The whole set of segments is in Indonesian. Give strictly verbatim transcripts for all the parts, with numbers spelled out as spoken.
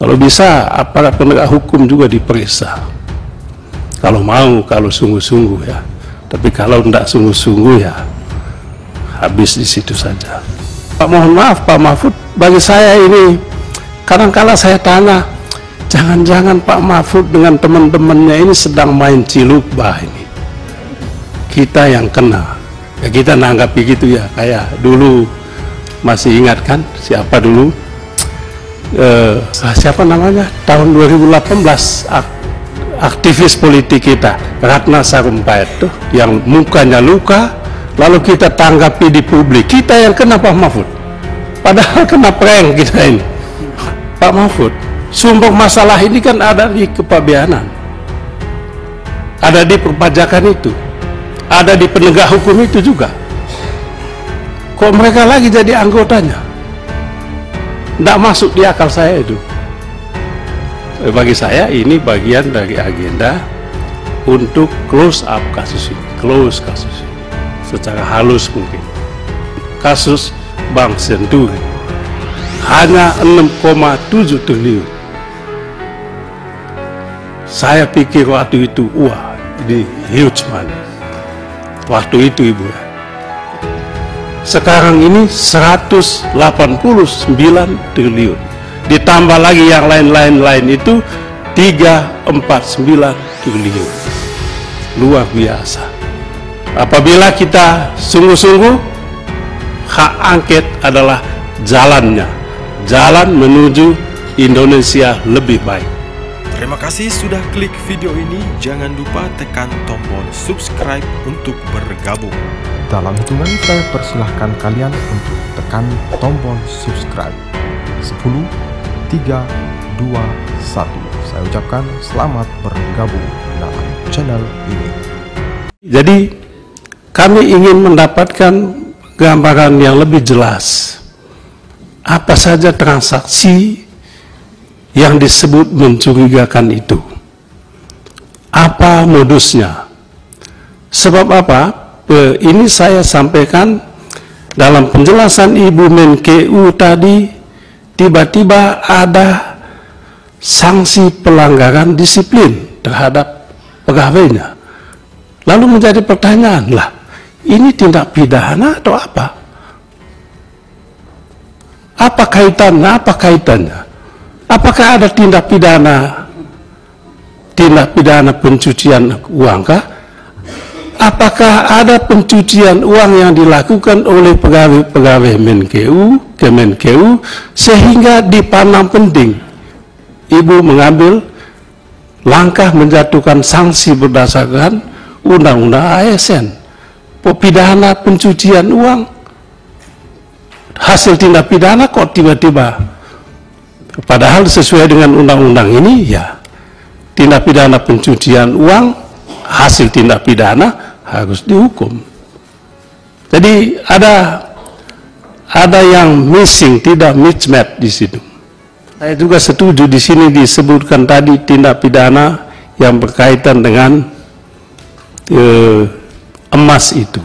Kalau bisa aparat penegak hukum juga diperiksa. Kalau mau, kalau sungguh-sungguh ya. Tapi kalau tidak sungguh-sungguh ya habis di situ saja. Pak, mohon maaf Pak Mahfud, bagi saya ini kadang-kala saya tanya, jangan-jangan Pak Mahfud dengan teman-temannya ini sedang main cilukbah ini. Kita yang kena. Ya kita nanggapi gitu ya, kayak dulu masih ingat kan siapa dulu? Eh, siapa namanya? Tahun dua ribu delapan belas ak aktivis politik kita, Ratna Sarumpait tuh, yang mukanya luka, lalu kita tanggapi di publik, kita yang kena Pak Mahfud. Padahal kena prank kita ini. Pak Mahfud, sumber masalah ini kan ada di kepabeanan, ada di perpajakan itu, ada di penegak hukum itu juga. Kok mereka lagi jadi anggotanya? Tidak masuk di akal saya itu. Bagi saya ini bagian dari agenda untuk close up kasus ini, close kasus ini secara halus mungkin. Kasus Bank Senturi hanya enam koma tujuh triliun. Saya pikir waktu itu, wah ini huge money waktu itu Ibu. Sekarang ini seratus delapan puluh sembilan triliun. Ditambah lagi yang lain-lain-lain itu tiga ratus empat puluh sembilan triliun. Luar biasa. Apabila kita sungguh-sungguh, hak angket adalah jalannya, jalan menuju Indonesia lebih baik. Terima kasih sudah klik video ini. Jangan lupa tekan tombol subscribe untuk bergabung. Dalam hitungan saya persilahkan kalian untuk tekan tombol subscribe. Sepuluh, tiga, dua, satu. Saya ucapkan selamat bergabung dalam channel ini. Jadi kami ingin mendapatkan gambaran yang lebih jelas. Apa saja transaksi yang disebut mencurigakan itu? Apa modusnya? Sebab apa? Ini saya sampaikan dalam penjelasan Ibu Menkeu tadi, tiba-tiba ada sanksi pelanggaran disiplin terhadap pegawainya. Lalu menjadi pertanyaan, lah ini tindak pidana atau apa? Apa kaitannya? Apa kaitannya? Apakah ada tindak pidana, tindak pidana pencucian uang kah? Apakah ada pencucian uang yang dilakukan oleh pegawai-pegawai Menkeu, Kemenkeu, sehingga dipandang penting Ibu mengambil langkah menjatuhkan sanksi berdasarkan Undang-Undang A S N, pidana pencucian uang, hasil tindak pidana kok tiba-tiba, padahal sesuai dengan undang-undang ini ya tindak pidana pencucian uang, hasil tindak pidana harus dihukum. Jadi ada ada yang missing, tidak mismatch di situ. Saya juga setuju di sini disebutkan tadi tindak pidana yang berkaitan dengan eh, emas itu.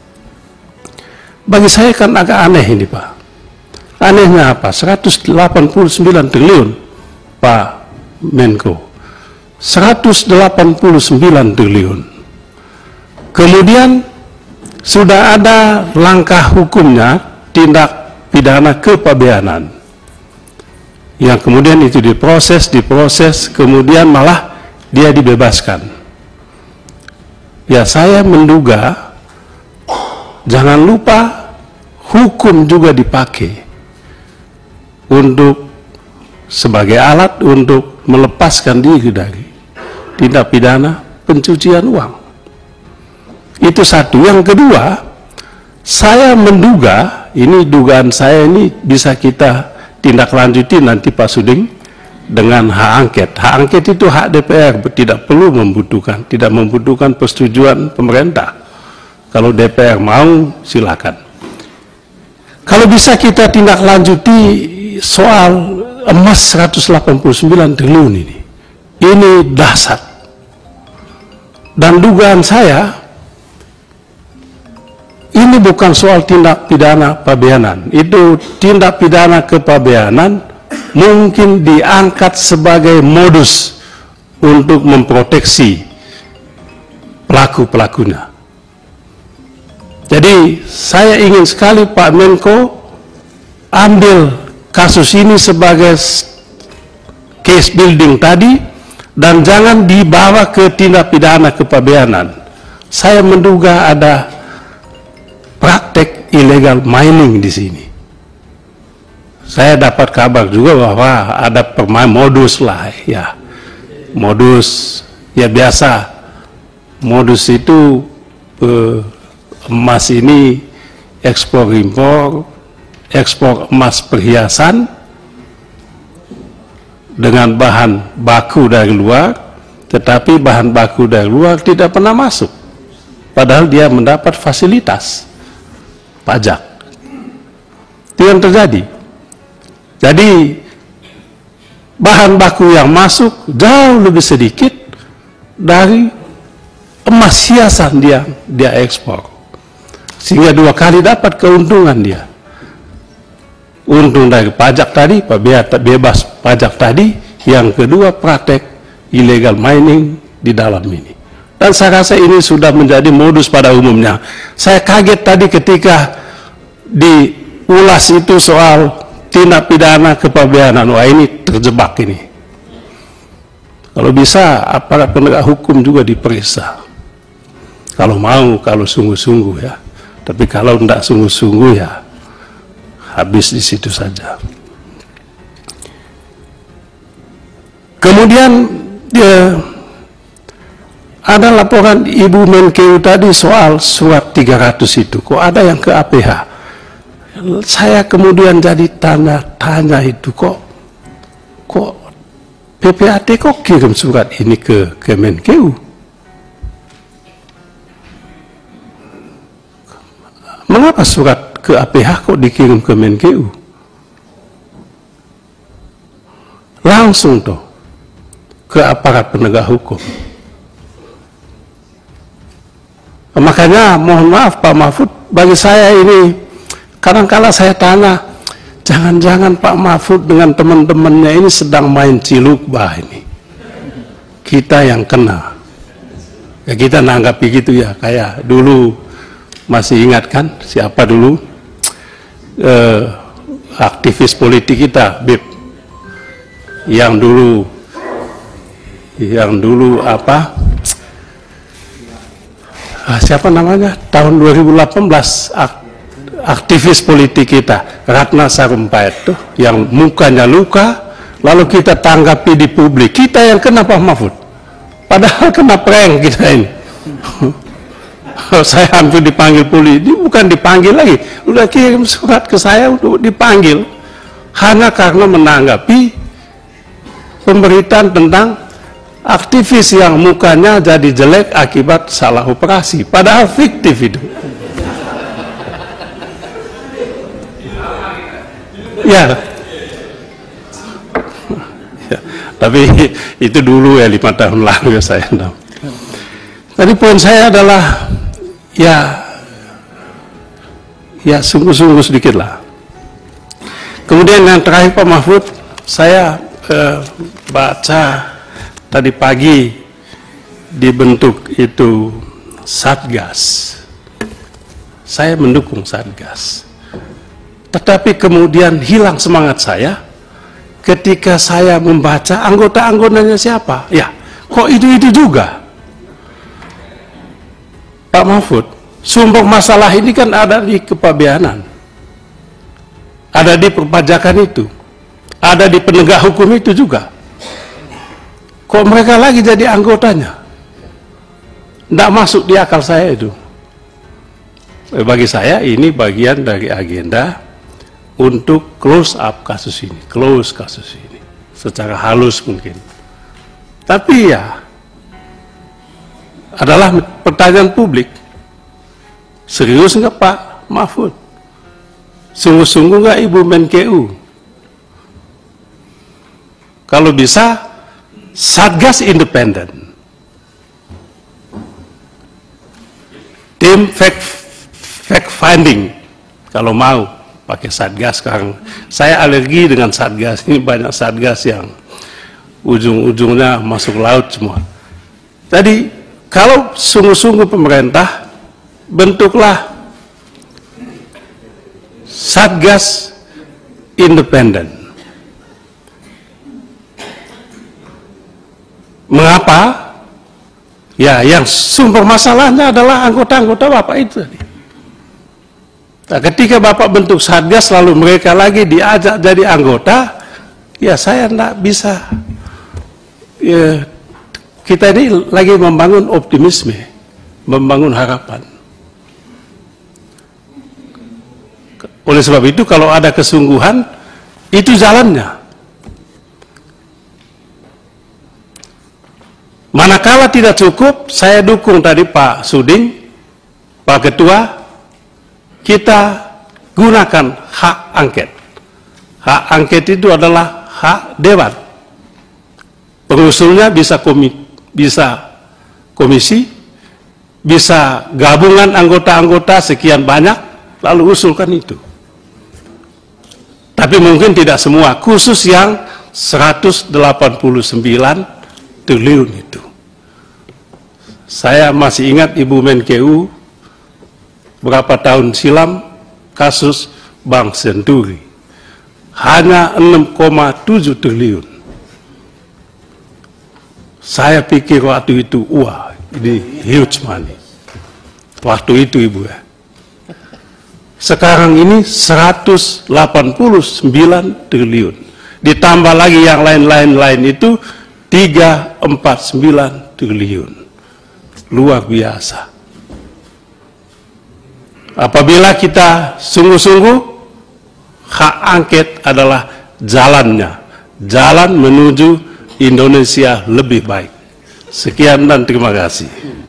Bagi saya kan agak aneh ini Pak. Anehnya apa? seratus delapan puluh sembilan triliun Pak Menko. seratus delapan puluh sembilan triliun. Kemudian sudah ada langkah hukumnya, tindak pidana kepabeanan, yang kemudian itu diproses, diproses, kemudian malah dia dibebaskan. Ya saya menduga, jangan lupa hukum juga dipakai untuk sebagai alat untuk melepaskan diri dari tindak pidana pencucian uang. Itu satu. Yang kedua, saya menduga, ini dugaan saya ini bisa kita tindak lanjuti nanti Pak Suding dengan hak angket. Hak angket itu hak D P R, tidak perlu membutuhkan, tidak membutuhkan persetujuan pemerintah. Kalau D P R mau, silakan. Kalau bisa kita tindak lanjuti soal emas seratus delapan puluh sembilan triliun ini, ini dahsyat. Dan dugaan saya, ini bukan soal tindak pidana pabeanan, itu tindak pidana kepabeanan mungkin diangkat sebagai modus untuk memproteksi pelaku-pelakunya. Jadi saya ingin sekali Pak Menko ambil kasus ini sebagai case building tadi dan jangan dibawa ke tindak pidana kepabeanan. Saya menduga ada praktek illegal mining di sini. Saya dapat kabar juga bahwa ada permain modus lah, ya modus ya biasa. Modus itu eh, emas ini ekspor impor, ekspor emas perhiasan dengan bahan baku dari luar, tetapi bahan baku dari luar tidak pernah masuk, padahal dia mendapat fasilitas pajak. Itu yang terjadi. Jadi bahan baku yang masuk jauh lebih sedikit dari emas hiasan dia dia ekspor, sehingga dua kali dapat keuntungan dia. Untung dari pajak tadi, bebas pajak tadi, yang kedua praktek illegal mining di dalam ini. Dan saya rasa ini sudah menjadi modus pada umumnya. Saya kaget tadi ketika diulas itu soal tindak pidana kepabeanan. Wah, ini terjebak ini. Kalau bisa aparat penegak hukum juga diperiksa. Kalau mau, kalau sungguh-sungguh ya. Tapi kalau tidak sungguh-sungguh ya habis di situ saja. Kemudian ya, ada laporan Ibu Menkeu tadi soal surat tiga ratus itu. Kok ada yang ke A P H? Saya kemudian jadi tanya-tanya itu, kok kok P P A T kok kirim surat ini ke Kemenkeu? Mengapa surat ke A P H kok dikirim ke Menkeu? Langsung tuh ke aparat penegak hukum. Makanya mohon maaf Pak Mahfud, bagi saya ini kadang-kala saya tanya, jangan-jangan Pak Mahfud dengan teman-temannya ini sedang main cilukbah ini. Kita yang kena. Ya kita nanggapi gitu ya, kayak dulu masih ingat kan siapa dulu eh, aktivis politik kita, Bib, yang dulu yang dulu apa ah, siapa namanya tahun dua ribu delapan belas ak, aktivis politik kita Ratna Sarumpait tuh yang mukanya luka, lalu kita tanggapi di publik, kita yang kena Pak Mahfud, padahal kena prank kita ini. Saya hampir dipanggil polisi, bukan dipanggil lagi, udah kirim surat ke saya untuk dipanggil hanya karena menanggapi pemberitaan tentang aktivis yang mukanya jadi jelek akibat salah operasi, padahal fiktif itu. Ya. Ya, tapi itu dulu ya, lima tahun lalu ya saya. Tadi poin saya adalah ya, ya sungguh-sungguh sedikit lah. Kemudian yang terakhir Pak Mahfud, saya eh, baca tadi pagi dibentuk itu Satgas. Saya mendukung Satgas. Tetapi kemudian hilang semangat saya ketika saya membaca anggota-anggotanya siapa. Ya, kok itu-itu juga. Pak Mahfud, sumber masalah ini kan ada di kepabeanan, ada di perpajakan itu, ada di penegak hukum itu juga. Kok mereka lagi jadi anggotanya? Tidak masuk di akal saya itu. Bagi saya ini bagian dari agenda untuk close up kasus ini, close kasus ini, secara halus mungkin. Tapi ya, adalah pertanyaan publik, serius nggak Pak Mahfud? Sungguh-sungguh nggak Ibu Menkeu? Kalau bisa, Satgas independen, tim fact, fact finding kalau mau, pakai Satgas sekarang. Saya alergi dengan Satgas, ini banyak Satgas yang ujung-ujungnya masuk laut semua. Jadi kalau sungguh-sungguh pemerintah, bentuklah Satgas independen. Mengapa? Ya, yang sumber masalahnya adalah anggota-anggota Bapak itu tadi. Nah, ketika Bapak bentuk Satgas lalu mereka lagi diajak jadi anggota, ya saya tidak bisa. Ya, kita ini lagi membangun optimisme, membangun harapan. Oleh sebab itu kalau ada kesungguhan, itu jalannya. Manakala tidak cukup, saya dukung tadi Pak Suding, Pak Ketua, kita gunakan hak angket. Hak angket itu adalah hak dewan. Pengusulnya bisa komi, bisa komisi, bisa gabungan anggota-anggota sekian banyak, lalu usulkan itu. Tapi mungkin tidak semua, khusus yang seratus delapan puluh sembilan triliun itu. Saya masih ingat Ibu Menkeu berapa tahun silam kasus Bank Senturi. Hanya enam koma tujuh triliun. Saya pikir waktu itu, wah, ini huge money. Waktu itu Ibu ya. Sekarang ini seratus delapan puluh sembilan triliun. Ditambah lagi yang lain-lain-lain itu tiga ratus empat puluh sembilan triliun. Luar biasa. Apabila kita sungguh-sungguh, hak angket adalah jalannya. Jalan menuju Indonesia lebih baik. Sekian dan terima kasih.